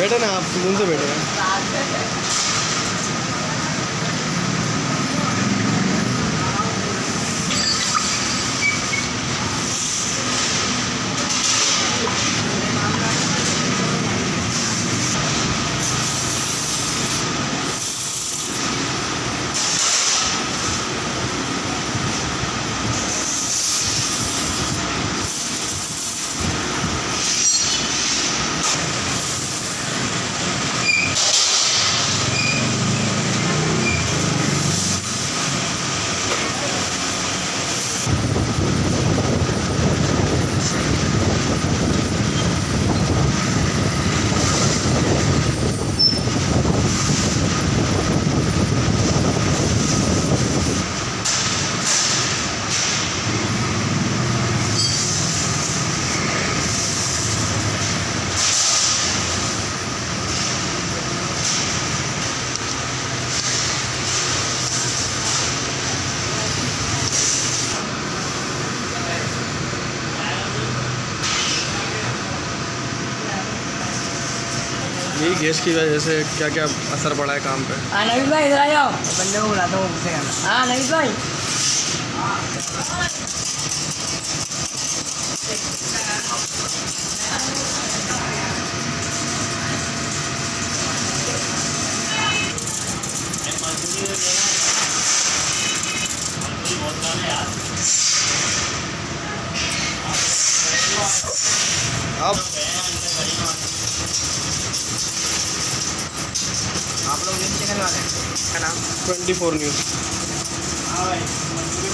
बैठे ना आप, सुकून से बैठे हैं। यही गैस की वजह से क्या क्या असर पड़ा है काम पे। हाँ नवीन भाई इधर आ जाओ, बंदे को बुलाता हूँ उससे। हाँ नवीन भाई अब आप लोग न्यूज़ चैनल वाले हैं, क्या नाम? 24 न्यूज़।